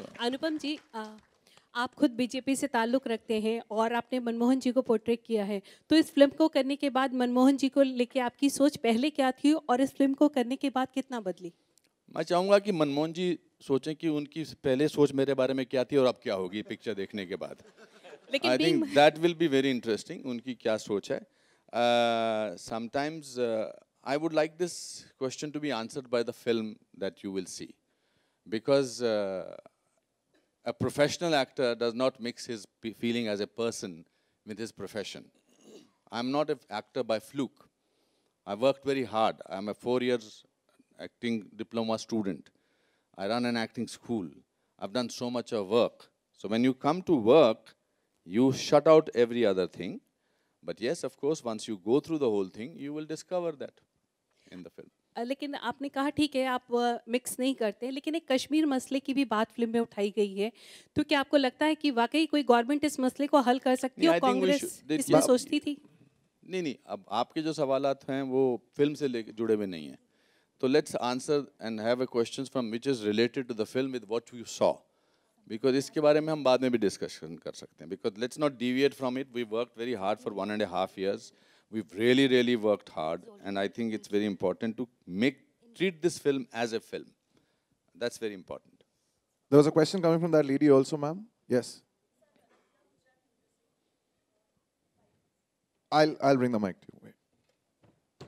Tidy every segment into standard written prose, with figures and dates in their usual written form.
अनुपम जी, आप खुद बीजेपी से ताल्लुक़ रखते हैं और आपने मनमोहन जी को पोर्ट्रे किया है। तो इस फ़िल्म को करने के बाद मनमोहन जी को लेके आपकी सोच पहले क्या थी और इस फ़िल्म को करने के बाद कितना बदली? मैं चाहूँगा कि मनमोहन जी सोचें कि उनकी पहले सोच मेरे बारे में क्या थी और अब क्या होगी पिक्चर देखने के बाद। लेकिन I being think that will be very interesting, उनकी क्या सोच है। Sometimes I would like this question to be answered by the film that you will see, because a professional actor does not mix his feeling as a person with his profession. I'm not an actor by fluke. I worked very hard. I'm a 4 years acting diploma student. I run an acting school. I've done so much of work. So when you come to work, you shut out every other thing. But yes, of course, once you go through the whole thing, you will discover that in the film. लेकिन आपने कहा ठीक है आप mix नहीं करते, लेकिन एक कश्मीर मसले की भी बात फ़िल्म में उठाई गई है। तो क्या आपको लगता है कि वाक़ई कोई गवर्नमेंट इस मसले को हल कर सकती नहीं, है और I think we Congress should. इसमें सोचती थी? नहीं नहीं, अब आपके जो सवालात हैं वो फिल्म से लेके जुड़े हुए नहीं हैं। तो let's answer and have a questions from which is related to the film with what you saw, because इसके बारे में हम बाद में भी डिस्कशन कर सकते हैं। Because let's not deviate from it. We worked very hard for 1.5 years. We've really worked hard, and I think it's very important to treat this film as a film. That's very important. There was a question coming from that lady also, ma'am. Yes. I'll bring the mic to you. Wait.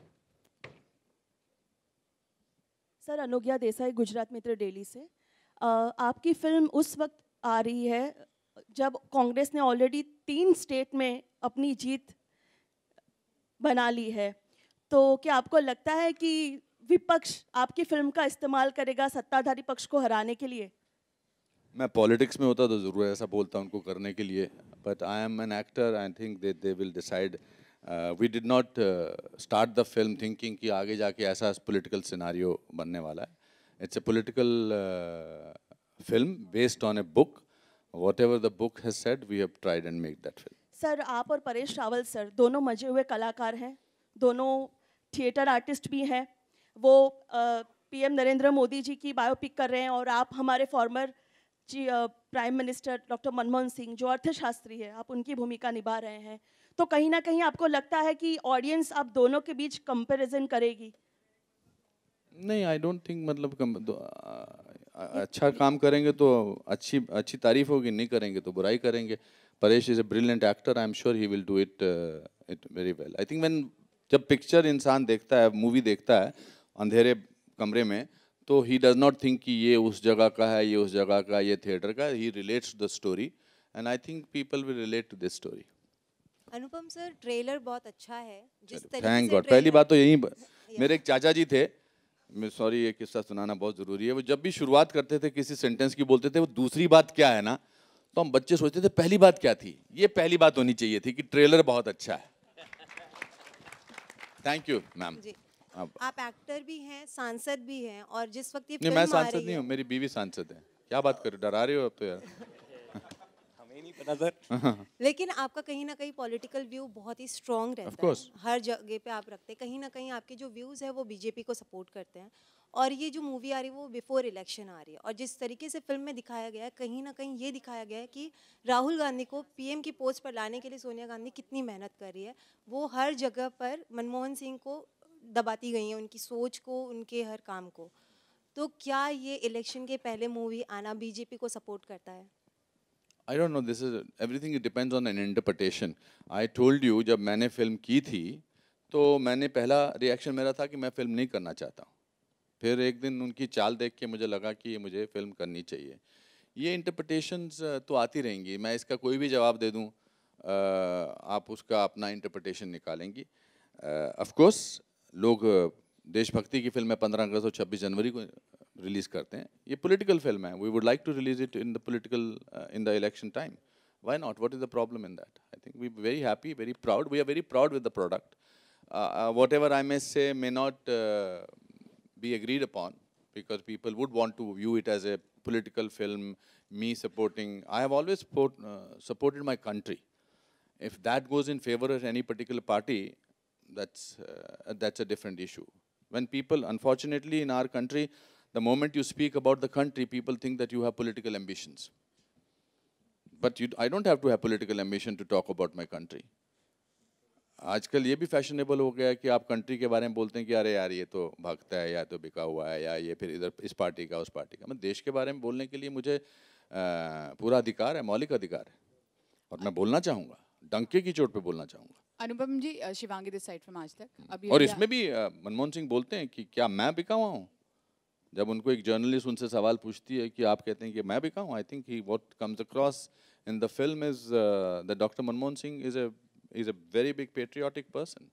Sir, Anugya Desai, Gujarat Mitra daily से। आपकी film उस वक्त आ रही है जब कांग्रेस ने already 3 state में अपनी जीत बना ली है। तो क्या आपको लगता है कि विपक्ष आपकी फिल्म का इस्तेमाल करेगा सत्ताधारी पक्ष को हराने के लिए? मैं पॉलिटिक्स में होता तो ज़रूर ऐसा बोलता उनको करने के लिए, but I am an actor. I think they will decide. We did not start the film thinking कि आगे जाके ऐसा पॉलिटिकल सिनारियो बनने वाला है। It's a political film based on a book. Whatever the book has said, we have tried and made that film. Sir, आप और Paresh Rawal sir दोनों मजे हुए कलाकार हैं, दोनों थिएटर आर्टिस्ट भी हैं। वो पीएम नरेंद्र मोदी जी की बायोपिक कर रहे हैं और आप हमारे former prime minister doctor Manmohan Singh जो अर्थशास्त्री है, आप उनकी भूमिका निभा रहे हैं। तो कहीं ना कहीं आपको लगता है कि ऑडियंस आप दोनों के बीच कंपैरिजन करेगी? नहीं, आई डोंट थिंक। मतलब अच्छा काम करेंगे तो अच्छी तारीफ होगी, नहीं करेंगे तो बुराई करेंगे। Paresh is a brilliant actor. I am sure he will do it very well. I think जब पिक्चर इंसान देखता है, मूवी देखता है अंधेरे कमरे में, तो ही डज नॉट थिंक कि ये उस जगह का है, ये उस जगह का, ये थिएटर का। He relates the story and I think people will relate to this story. Anupam sir, trailer बहुत अच्छा है। जिस तरीके थैंक से गॉड। पहली बात तो यही, मेरे एक चाचा जी थे, मैं सॉरी ये किस्सा सुनाना बहुत ज़रूरी है। वो जब भी शुरुआत करते थे किसी सेंटेंस की, बोलते थे वो दूसरी बात क्या है ना, तो हम बच्चे सोचते थे पहली बात क्या थी। ये पहली बात होनी चाहिए थी कि ट्रेलर बहुत अच्छा है। Thank you ma'am. आप एक्टर भी हैं, सांसद भी हैं, और जिस वक्त ये नहीं, फिल्म मैं आ सांसद रही नहीं है, हूँ, मेरी बीवी सांसद है। क्या बात कर रहे हो, डरा रहे हो अब तो यार। हमें नहीं पता सर। लेकिन आपका कहीं ना कहीं पॉलिटिकल व्यू बहुत ही स्ट्रॉन्ग रहता Of course. है, हर जगह पे आप रखते हैं। कहीं ना कहीं आपके जो व्यूज़ है वो बीजेपी को सपोर्ट करते हैं, और ये जो मूवी आ रही है वो बिफोर इलेक्शन आ रही है, और जिस तरीके से फिल्म में दिखाया गया है, कहीं ना कहीं ये दिखाया गया है कि राहुल गांधी को पीएम की पोस्ट पर लाने के लिए सोनिया गांधी कितनी मेहनत कर रही है। वो हर जगह पर मनमोहन सिंह को दबाती गई हैं, उनकी सोच को, उनके हर काम को। तो क्या ये इलेक्शन के पहले मूवी आना बीजेपी को सपोर्ट करता है? I don't know, this is everything, it depends on an interpretation. I told you जब मैंने फिल्म की थी तो मैंने पहला रिएक्शन मेरा था कि मैं फिल्म नहीं करना चाहता हूँ। फिर एक दिन उनकी चाल देख के मुझे लगा कि ये मुझे फिल्म करनी चाहिए। ये इंटरप्रिटेशंस तो आती रहेंगी, मैं इसका कोई भी जवाब दे दूँ, आप उसका अपना इंटरप्रिटेशन निकालेंगी। ऑफ कोर्स लोग देशभक्ति की फिल्में 15 अगस्त और 26 जनवरी को रिलीज करते हैं। ये पॉलिटिकल फिल्म है, we would like to release it in the political in the election time. Why not? What is the problem in that? I think we very happy, very proud, we are very proud with the product. Whatever I may say may not be agreed upon, because people would want to view it as a political film, me supporting. I have always supported my country. If that goes in favor of any particular party, that's a different issue. When people, unfortunately in our country, the moment you speak about the country, people think that you have political ambitions. But I don't have to have political ambition to talk about my country. आजकल ये भी fashionable हो गया है कि आप country के बारे में बोलते हैं कि अरे यार ये तो भागता है, या तो बिका हुआ है, या ये फिर इधर इस पार्टी का उस पार्टी का. मैं देश के बारे में बोलने के लिए मुझे पूरा अधिकार है, मौलिक अधिकार है, और मैं बोलना चाहूँगा, डंके की चोट पे बोलना चाहूँगा. Anupam ji, Shivangi this side from Aaj Tak. अभी और इसमें भी मनमोहन सिंह बोलते हैं कि क्या मैं बिका हुआ हूँ. जब उनको एक जर्नलिस्ट उनसे सवाल पूछती है कि आप कहते हैं कि मैं बिका हूँ, I think he what comes across in the film is the doctor Manmohan Singh is a very big patriotic person.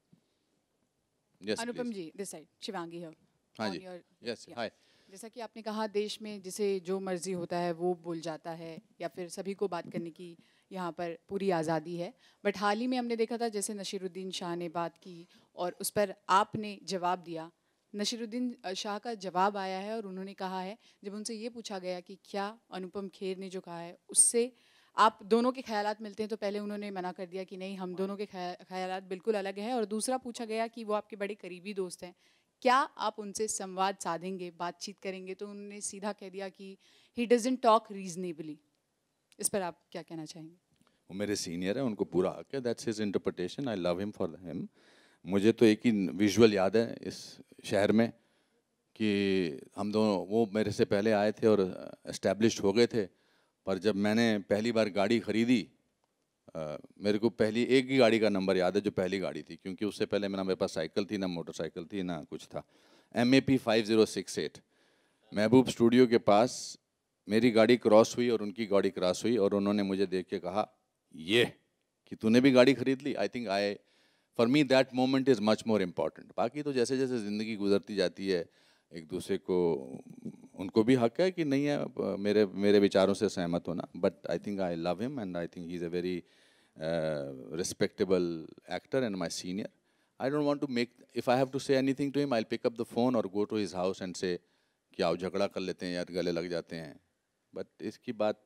Yes, Anupam please. जी, दिस साइड शिवांगी है. हाँ जी. Yes, hi. जैसा कि आपने कहा, देश में जिसे जो मर्जी होता है वो बोल जाता है, या फिर सभी को बात करने की यहाँ पर पूरी आज़ादी है. बट हाल ही में हमने देखा था जैसे नसीरुद्दीन शाह ने बात की और उस पर आपने जवाब दिया. नसीरुद्दीन शाह का जवाब आया है और उन्होंने कहा है, जब उनसे ये पूछा गया कि क्या अनुपम खेर ने जो कहा है उससे आप दोनों के ख्यालात मिलते हैं, तो पहले उन्होंने मना कर दिया कि नहीं, हम दोनों के ख्यालात बिल्कुल अलग हैं. और दूसरा पूछा गया कि वो आपके बड़े करीबी दोस्त हैं, क्या आप उनसे संवाद साधेंगे, बातचीत करेंगे, तो उन्होंने सीधा कह दिया कि ही डजंट टॉक रीजनेबली. इस पर आप क्या कहना चाहेंगे? वो मेरे सीनियर है, उनको पूरा हक है. That's his interpretation. I love him for him. मुझे तो एक ही विजुअल याद है इस शहर में कि हम दोनों, वो मेरे से पहले आए थे और एस्टेब्लिश्ड हो गए थे. पर जब मैंने पहली बार गाड़ी खरीदी, मेरे को पहली एक ही गाड़ी का नंबर याद है जो पहली गाड़ी थी, क्योंकि उससे पहले मेरे पास साइकिल थी, ना मोटरसाइकिल थी, ना कुछ था. MAP 5068 महबूब स्टूडियो के पास मेरी गाड़ी क्रॉस हुई और उनकी गाड़ी क्रॉस हुई, और उन्होंने मुझे देख के कहा ये कि तूने भी गाड़ी खरीद ली. I think for me that moment is much more important. बाकी तो जैसे जैसे ज़िंदगी गुजरती जाती है, एक दूसरे को, उनको भी हक है कि नहीं है मेरे विचारों से सहमत होना. But I think I love him and I think he is a very respectable actor and my senior. I don't want to make, if I have to say anything to him, I pick up the phone और go to his house and say कि आओ झगड़ा कर लेते हैं, यार गले लग जाते हैं. बट इसकी बात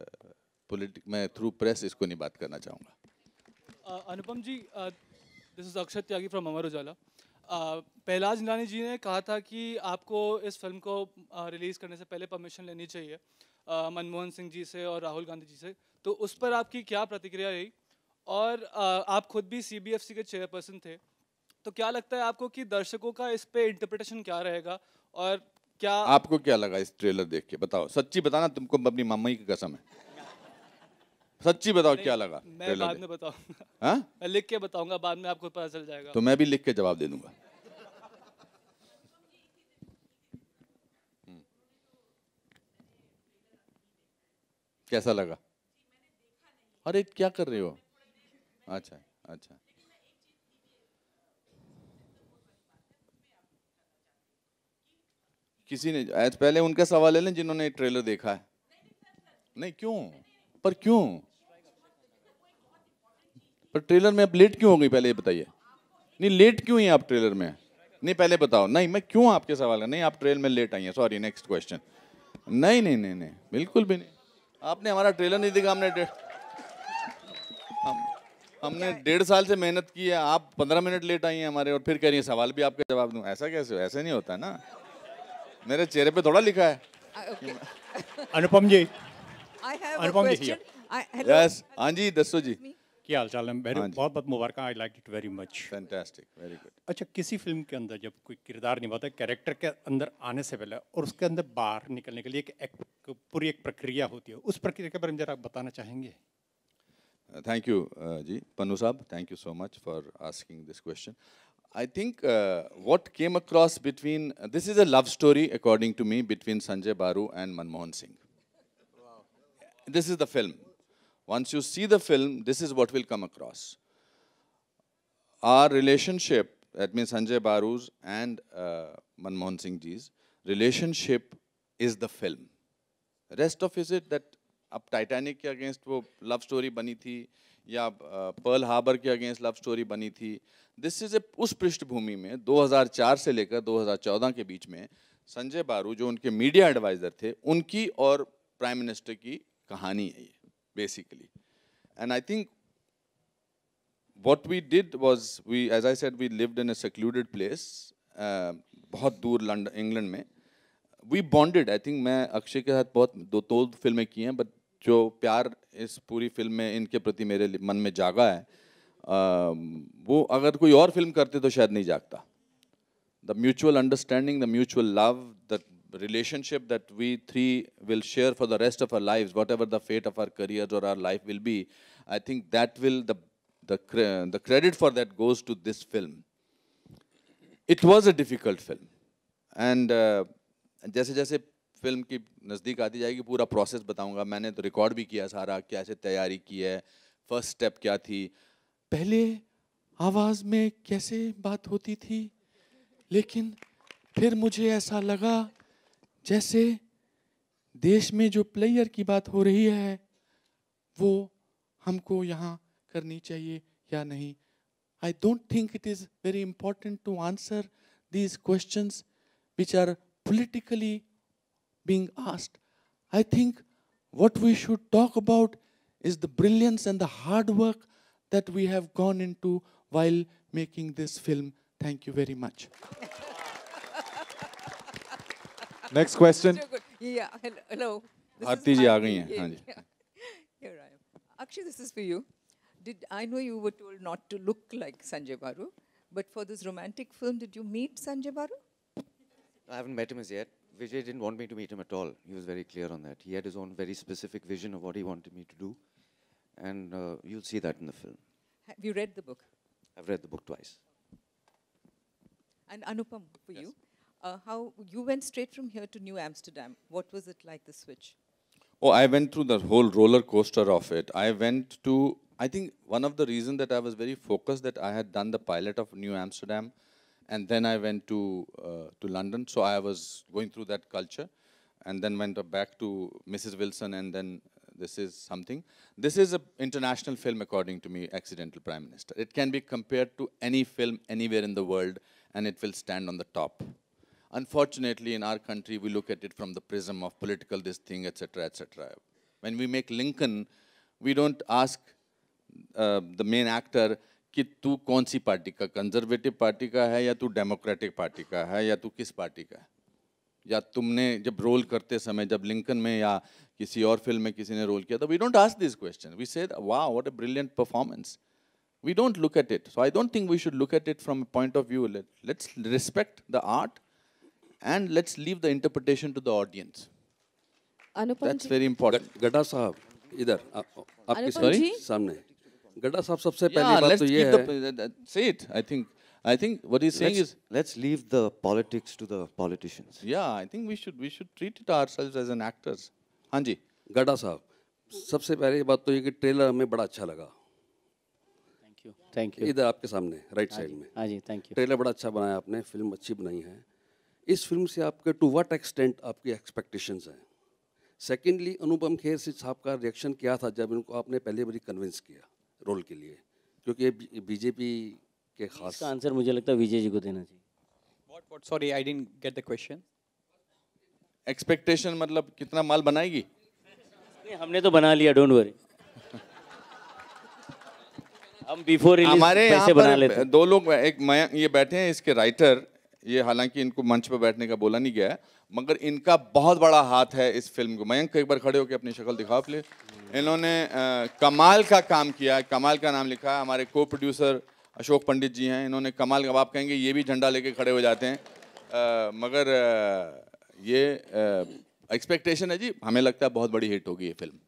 मैं थ्रू प्रेस इसको नहीं बात करना चाहूँगा. Anupam ji, this is Akshat Tyagi from Amar Ujala. Pahlaj Nihalani ji ने कहा था कि आपको इस फिल्म को रिलीज़ करने से पहले परमिशन लेनी चाहिए मनमोहन सिंह जी से और राहुल गांधी जी से. तो उस पर आपकी क्या प्रतिक्रिया रही? और आप खुद भी CBFC के चेयरपर्सन थे, तो क्या लगता है आपको कि दर्शकों का इस पे इंटरप्रिटेशन क्या रहेगा? और क्या आपको क्या लगा इस ट्रेलर देख के? बताओ, सच्ची बताना, तुमको अपनी मम्मी की कसम है. सच्ची बताओ क्या लगा? मैं बाद में बताऊंगा. हाँ, मैं लिख के बताऊंगा, बाद में आपको पता चल जाएगा. तो मैं भी लिख के जवाब दे दूंगा. कैसा लगा? अरे क्या कर रहे हो? अच्छा अच्छा. किसी ने आज पहले उनका सवाल ले लें जिन्होंने ट्रेलर देखा है. नहीं, क्यों? पर क्यों? पर ट्रेलर में आप लेट क्यों हो गई, पहले ये बताइए. नहीं, लेट क्यों हैं आप ट्रेलर में? नहीं, पहले बताओ. नहीं, मैं क्यों आपके सवाल का, नहीं आप ट्रेलर में लेट आई हैं. Sorry, next question. नहीं नहीं नहीं नहीं, बिल्कुल भी नहीं. आपने हमारा ट्रेलर नहीं देखा. हमने 1.5 साल से मेहनत की है. आप 15 मिनट लेट आई हैं हमारे, और फिर कह रही हैं सवाल भी आपका जवाब दूं. ऐसा कैसे? ऐसे नहीं होता ना. मेरे चेहरे पे थोड़ा लिखा है. Anupam ji, I have a Anupam ji question. here. Hello. Yes, हाँ जी, दसो जी. क्या हाल चाल है? हाँ जी. बहुत बहुत मुबारक. I like it very much. Fantastic, very good. अच्छा, किसी फिल्म के अंदर जब कोई किरदार निभाता है, कैरेक्टर के अंदर आने से पहले और उसके अंदर बाहर निकलने के लिए पूरी एक प्रक्रिया होती है, उस प्रक्रिया के बारे में जरा बताना चाहेंगे? Thank you, ji. Pannu Saab, thank you so much for asking this question. I think what came across between, this is a love story according to me between Sanjay Baru and Manmohan Singh. Wow. This is the film. Once you see the film, this is what will come across. Our relationship, that means Sanjay Baru's and Manmohan Singh ji's relationship is the film. Rest of is it that अब Titanic के against वो love story बनी थी, या Pearl Harbor के against love story बनी थी. This is उस पृष्ठभूमि में 2004 से लेकर 2014 के बीच में संजय बारू जो उनके मीडिया एडवाइजर थे, उनकी और प्राइम मिनिस्टर की कहानी है ये basically. And I think what we did was, we, as I said, we lived in a secluded place, बहुत दूर लंदन, इंग्लैंड में. We bonded. आई थिंक मैं अक्षय के साथ बहुत दो फिल्में की हैं, बट जो प्यार इस पूरी फिल्म में इनके प्रति मेरे मन में जागा है, वो अगर कोई और फिल्म करते तो शायद नहीं जागता. The mutual understanding, the mutual love, the relationship that we three will share for the rest of our lives, whatever the fate of our careers or our life will be, I think that will, the credit for that goes to this film. It was a difficult film. And जैसे जैसे film की नज़दीक आती जाएगी पूरा process बताऊंगा. मैंने तो रिकॉर्ड भी किया सारा, कैसे तैयारी की है, फर्स्ट स्टेप क्या थी, पहले आवाज़ में कैसे बात होती थी, लेकिन फिर मुझे ऐसा लगा जैसे देश में जो प्लेयर की बात हो रही है वो हमको यहाँ करनी चाहिए या नहीं. I don't think it is very important to answer these questions which are politically being asked. I think what we should talk about is the brilliance and the hard work that we have gone into while making this film. Thank you very much. Next question. Yeah, hello. Aarti ji aa gayi hain. हाँ जी. Here I am. Akshay, this is for you. I know you were told not to look like Sanjay Baru, but for this romantic film, did you meet Sanjay Baru? I haven't met him as yet. Vijay didn't want me to meet him at all. He was very clear on that. He had his own very specific vision of what he wanted me to do. And you'll see that in the film. Have you read the book? I've read the book twice. And Anupam, for you, how you went straight from here to New Amsterdam. What was it like, the switch? Oh, I went through the whole roller coaster of it. I think one of the reasons that I was very focused that I had done the pilot of New Amsterdam, and then I went to London. So I was going through that culture, and then went back to Mrs. Wilson, and then this is something. This is an international film, according to me, Accidental Prime Minister. It can be compared to any film anywhere in the world, and it will stand on the top. Unfortunately, in our country, we look at it from the prism of political this thing, etc., etc. When we make Lincoln, we don't ask the main actor कि तू कौन सी पार्टी का, conservative party का है या तू डेमोक्रेटिक पार्टी का है या तू किस पार्टी का है, या तुमने जब रोल करते समय जब लिंकन में या किसी और फिल्म में किसी ने रोल किया तो we don't ask this question. We say, wow, what a brilliant performance. We don't look at it. So I don't think we should look at it from a point of view. Let's respect the art and let's leave the interpretation to the audience. Anupam That's very important. गड्ढा साहब इधर आपके सामने गड्ढा साहब सबसे पहली Yeah, बात let's तो ये keep है the say it. I think what he's saying is let's leave the politics to the politicians. Yeah, I think we should treat it ourselves as an actors. हाँ जी. गड्ढा साहब सबसे पहली बात तो ये कि ट्रेलर हमें बड़ा अच्छा लगा. Thank you. इधर आपके सामने राइट साइड में. हाँ जी, थैंक यू. ट्रेलर बड़ा अच्छा बनाया आपने, फिल्म अच्छी बनाई है. इस फिल्म से आपके टू व्हाट एक्सटेंट आपकी एक्सपेक्टेशंस हैं. सेकेंडली अनुपम खेर से साहब का रिएक्शन क्या था जब इनको आपने पहले बारी कन्विंस किया रोल के लिए, क्योंकि ये बीजेपी के खास. इसका आंसर मुझे लगता है विजय जी को देना चाहिए. What? Sorry, I didn't get the question. Expectation मतलब कितना माल बनाएगी? नहीं, हमने तो बना लिया, डोंट वरी. हम बिफोर रिलीज हमारे पैसे बना लेते हैं. दो लोग, एक ये बैठे हैं, इसके राइटर, ये हालांकि इनको मंच पर बैठने का बोला नहीं गया है, मगर इनका बहुत बड़ा हाथ है इस फिल्म को. मयंक एक बार खड़े होकर अपनी शक्ल दिखाओ प्लीज. इन्होंने कमाल का काम किया. कमाल का नाम लिखा है. हमारे को प्रोड्यूसर अशोक पंडित जी हैं. इन्होंने कमाल का, आप कहेंगे ये भी झंडा लेके खड़े हो जाते हैं, मगर ये एक्सपेक्टेशन है जी. हमें लगता है बहुत बड़ी हिट होगी ये फिल्म.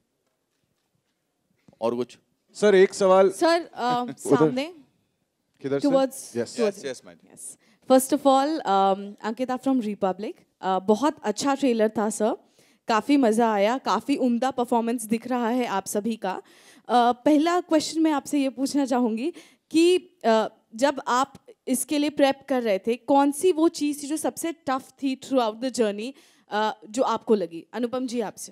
और कुछ सर एक सवाल सर सामने किधर से? towards Yes. Yes, my dear. yes. First of all, Ankita from Republic, बहुत अच्छा ट्रेलर था सर, काफ़ी मज़ा आया, काफ़ी उम्दा परफॉर्मेंस दिख रहा है आप सभी का. पहला क्वेश्चन मैं आपसे ये पूछना चाहूँगी कि जब आप इसके लिए प्रेप कर रहे थे, कौन सी वो चीज़ थी जो सबसे टफ थी थ्रू आउट द जर्नी, जो आपको लगी? अनुपम जी आपसे.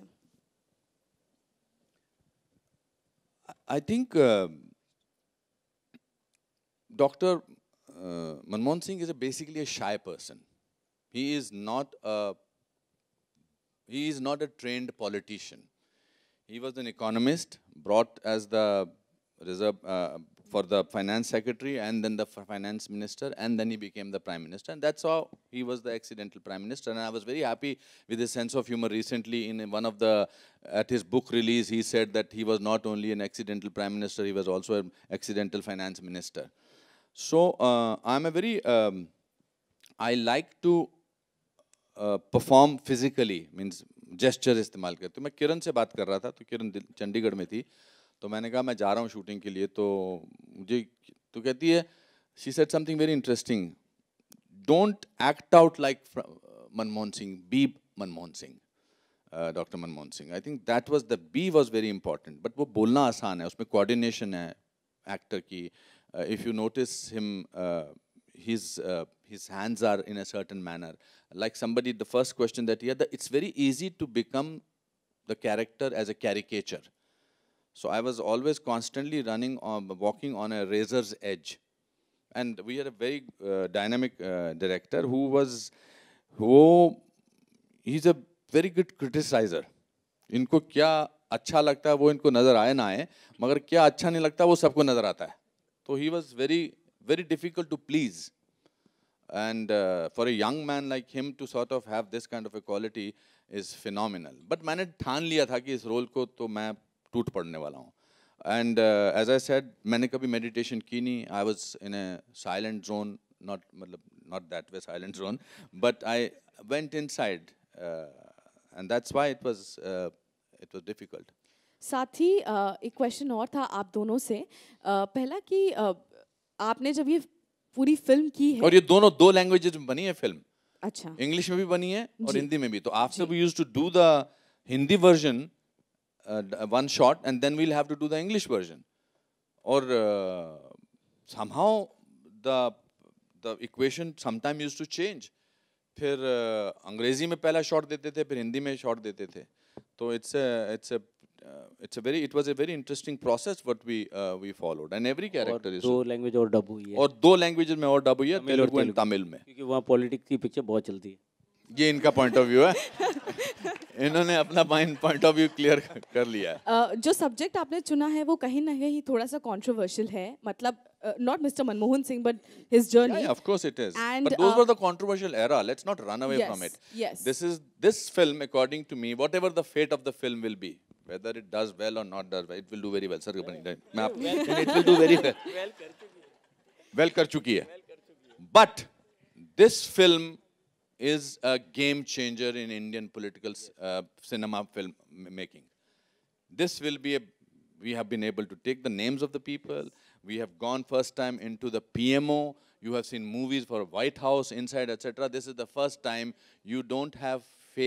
I think Dr. Manmohan Singh is basically a shy person. He is not a trained politician. He was an economist, brought as the reserve for the finance secretary, and then the finance minister, and then he became the prime minister. And that's how he was the accidental prime minister. And I was very happy with his sense of humor. Recently, in one of the, at his book release, he said that he was not only an accidental prime minister, he was also an accidental finance minister. So I'm a very, I like to perform physically, means gesture इस्तेमाल करते. मैं किरण से बात कर रहा था, तो किरण चंडीगढ़ में थी, तो मैंने कहा मैं जा रहा हूँ शूटिंग के लिए, तो मुझे तो कहती है, she said something very interesting, don't act out like Manmohan Singh, be Manmohan Singh, Dr. Manmohan Singh. I think that was, the B was very important, but वो बोलना आसान है, उसमें coordination है actor की. If you notice him, his hands are in a certain manner. Like somebody, the first question that he had, it's very easy to become the character as a caricature. So I was always constantly running on, walking on a razor's edge. And we had a very dynamic director who was, he's a very good criticizer. इनको क्या अच्छा लगता है वो इनको नजर आए ना आए, मगर क्या अच्छा नहीं लगता वो सबको नजर आता है. So he was very, very difficult to please. And for a young man like him to sort of have this kind of a quality is phenomenal. But मैंने ठान लिया था कि इस रोल को तो मैं टूट पड़ने वाला हूँ. And as I said, मैंने कभी meditation की नहीं. I was in a silent zone, not that way silent zone, but I went inside, and that's why it was difficult. साथ ही एक क्वेश्चन और था आप दोनों से. पहला कि आपने जब ये पूरी फिल्म की है, और ये दोनों दो लैंग्वेजेस में बनी है फिल्म. अच्छा. इंग्लिश में भी बनी है और हिंदी में भी. तो after we used to do the Hindi version one shot, and then we'll have to do the English version. Or somehow the equation sometime used to change. फिर अंग्रेजी में पहला शॉट देते थे, फिर हिंदी में शॉट देते थे. तो it was a very interesting process what we followed, and every character is. दो लैंग्वेज और डब हुई है. और दो लैंग्वेजेस में और डब हुई है, तेलुगु और तमिल में. क्योंकि वहाँ पॉलिटिक्स की पिक्चर बहुत चलती है. ये इनका पॉइंट ऑफ व्यू है. इन्होंने अपना पॉइंट ऑफ व्यू क्लियर कर लिया है. जो सब्जेक्ट आपने चुना है वो कहीं ना कहीं थोड़ा सा कंट्रोवर्शियल है, मतलब not Mr. Manmohan Singh but his journey. Yeah, of course it is. And, but those were the controversial era. Let's not run away from it. Yes. This film, according to me, whatever the fate of the film will be, whether it does well or not does well, it will do very well. Sir, it will do very well. Well कर चुकी है. But this film is a game changer in Indian political cinema film making. This will be we have been able to take the names of the people. We have gone first time into the PMO. You have seen movies for White House, inside, etc. This is the first time you don't have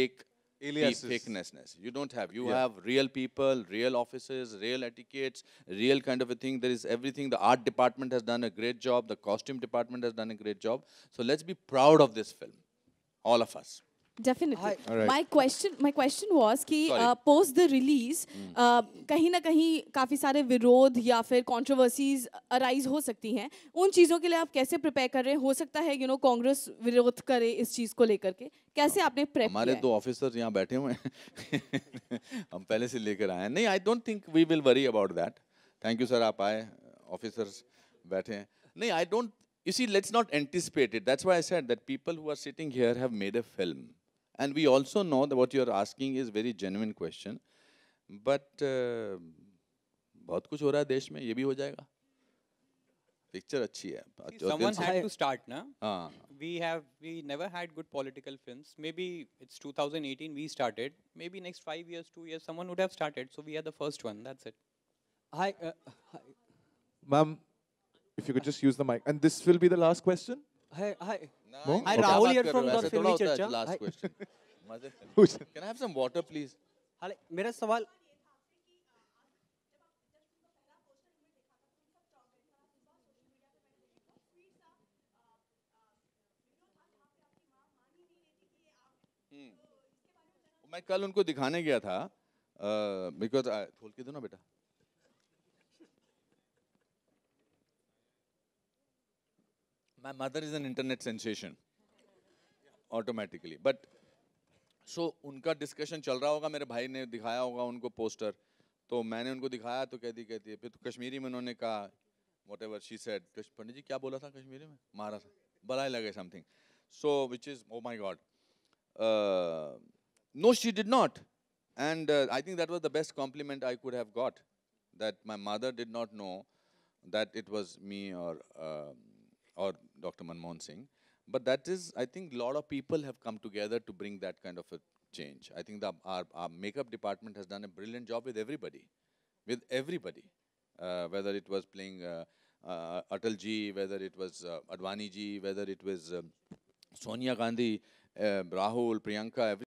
fakeness. You don't have. You have real people, real offices, real etiquettes, real kind of a thing. There is everything. The art department has done a great job. The costume department has done a great job. So let's be proud of this film. All of us. Definitely. Right. My question was कि post the release कहीं ना कहीं काफी सारे विरोध या फिर controversies arise हो सकती हैं. उन चीजों के लिए आप कैसे prepare कर रहे हैं? हो सकता है कांग्रेस विरोध करे इस चीज को लेकर के. कैसे आपने prep किया? हमारे दो ऑफिसर्स यहाँ बैठे हुए हैं. हम पहले से लेकर आए हैं. नहीं, I don't think we will worry about that. Thank you sir, आप आए. ऑफिसर्स बैठे हैं. नहीं, I don't. You see, let's not anticipate it. That's why I said that people who are sitting here have made a film. And we also know that what you are asking is very genuine question. But बहुत कुछ हो रहा है देश में, ये भी हो जाएगा. Picture अच्छी है. Someone had to start, na? हाँ. We never had good political films. Maybe it's 2018 we started. Maybe next 5 years, 2 years, someone would have started. So we are the first one. That's it. Hi. Ma'am, if you could just use the mic. And this will be the last question? Hi. No? Hi, Rahul here from the Filmy Charcha. Last question. Can I have some water, please? मेरा सवाल मैं कल उनको दिखाने गया था. Because खोल के दो ना बेटा. My mother is an internet sensation, automatically. But so उनका डिस्कशन चल रहा होगा, मेरे भाई ने दिखाया होगा उनको पोस्टर, तो मैंने उनको दिखाया तो कहती है, फिर तो कश्मीरी में उन्होंने कहा whatever she said, Pandit ji kya bola tha Kashmiri mein? Mara tha. Balai lage something. So, which is, oh my God. No, she did not. And I think that was the best compliment I could have got. That my mother did not know that it was me or Dr. Manmohan Singh. But that is, I think a lot of people have come together to bring that kind of a change. I think our makeup department has done a brilliant job with everybody. Whether it was playing Atal ji, whether it was Advani ji, whether it was Sonia Gandhi, Rahul, Priyanka,